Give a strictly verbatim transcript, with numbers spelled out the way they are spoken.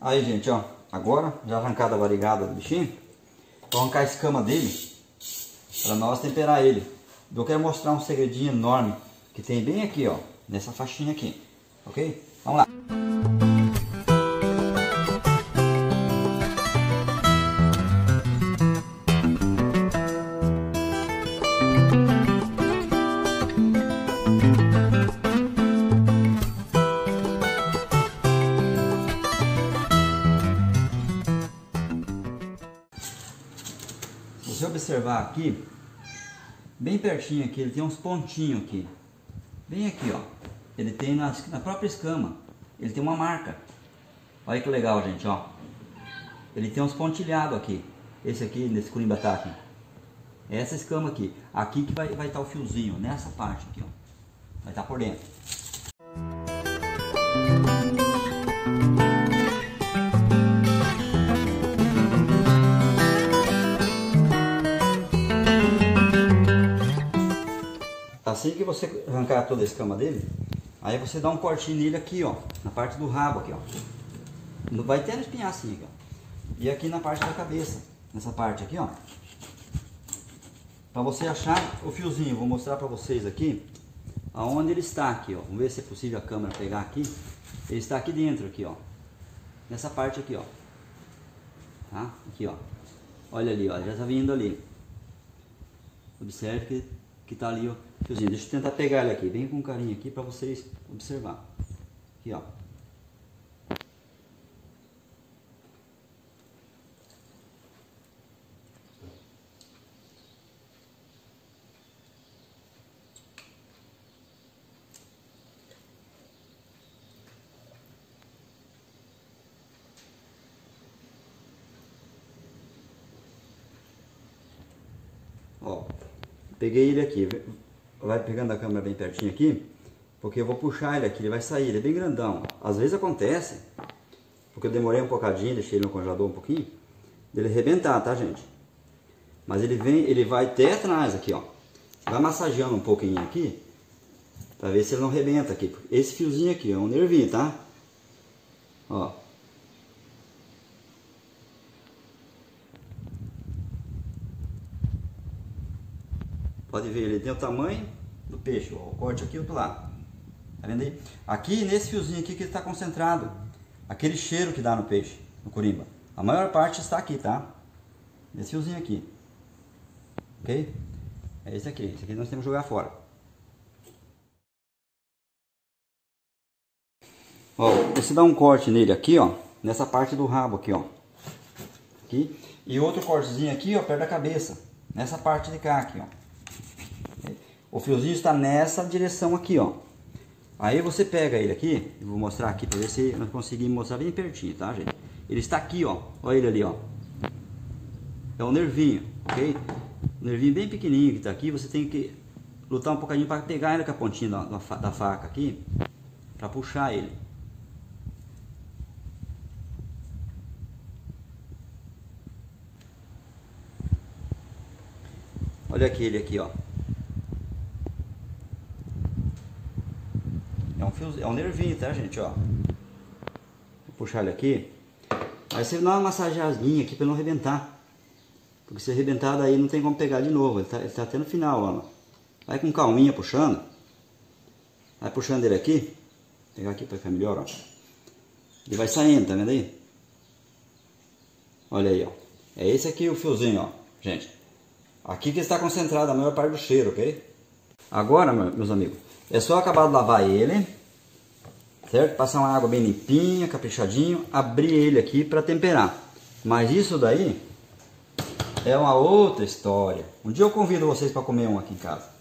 Aí, gente, ó, agora já arrancada a varigada do bichinho, vou arrancar a escama dele para nós temperar ele. Eu quero mostrar um segredinho enorme que tem bem aqui, ó, nessa faixinha aqui, ok? Vamos lá. Se você observar aqui, bem pertinho aqui, ele tem uns pontinhos aqui. Bem aqui, ó. Ele tem na, na própria escama. Ele tem uma marca. Olha que legal, gente, ó. Ele tem uns pontilhados aqui. Esse aqui, nesse Corimbatá aqui. Essa escama aqui. Aqui que vai vai estar o fiozinho, nessa parte aqui, ó. Vai estar por dentro. Assim que você arrancar toda a escama dele, aí você dá um cortinho nele aqui, ó, na parte do rabo aqui, ó. Vai até no espinhacinho aqui, ó. E aqui na parte da cabeça, nessa parte aqui, ó. Para você achar o fiozinho, vou mostrar para vocês aqui aonde ele está aqui, ó. Vamos ver se é possível a câmera pegar aqui. Ele está aqui dentro aqui, ó. Nessa parte aqui, ó. Tá? Aqui, ó. Olha ali, ó, já está vindo ali. Observe que que tá ali, ó, fiozinho. Deixa eu tentar pegar ele aqui, bem com carinho aqui para vocês observar. Aqui, ó. Ó. Peguei ele aqui, vai pegando a câmera bem pertinho aqui, porque eu vou puxar ele aqui, ele vai sair, ele é bem grandão. Às vezes acontece, porque eu demorei um bocadinho, deixei ele no congelador um pouquinho, dele arrebentar, tá, gente? Mas ele vem, ele vai até atrás aqui, ó. Vai massageando um pouquinho aqui, pra ver se ele não arrebenta aqui. Esse fiozinho aqui é um nervinho, tá? Ó. Pode ver, ele tem o tamanho do peixe, ó, o corte aqui e outro lado. Tá vendo aí? Aqui nesse fiozinho aqui que ele está concentrado, aquele cheiro que dá no peixe, no corimba. A maior parte está aqui, tá? Nesse fiozinho aqui. Ok? É esse aqui, esse aqui nós temos que jogar fora. Ó, você dá um corte nele aqui, ó, nessa parte do rabo aqui, ó. Aqui. E outro cortezinho aqui, ó, perto da cabeça, nessa parte de cá aqui, ó. O fiozinho está nessa direção aqui, ó. Aí você pega ele aqui, eu vou mostrar aqui para ver se nós conseguimos mostrar bem pertinho, tá, gente? Ele está aqui, ó. Olha ele ali, ó. É um nervinho, ok? Um nervinho bem pequenininho que está aqui. Você tem que lutar um bocadinho para pegar ele com a pontinha da, da faca aqui, para puxar ele. Olha aquele aqui, ó. É um, fio, é um nervinho, tá, gente, ó. Vou puxar ele aqui. Aí você dá uma massageadinha aqui para não arrebentar. Porque se arrebentar daí não tem como pegar de novo. Ele tá, ele tá até no final, ó. Vai com calminha puxando. Vai puxando ele aqui. Vou pegar aqui para ficar melhor, ó. Ele vai saindo, tá vendo aí? Olha aí, ó. É esse aqui o fiozinho, ó, gente. Aqui que está concentrado a maior parte do cheiro, ok? Agora, meus amigos, é só acabar de lavar ele, certo? Passar uma água bem limpinha, caprichadinho, abrir ele aqui para temperar. Mas isso daí é uma outra história. Um dia eu convido vocês para comer um aqui em casa.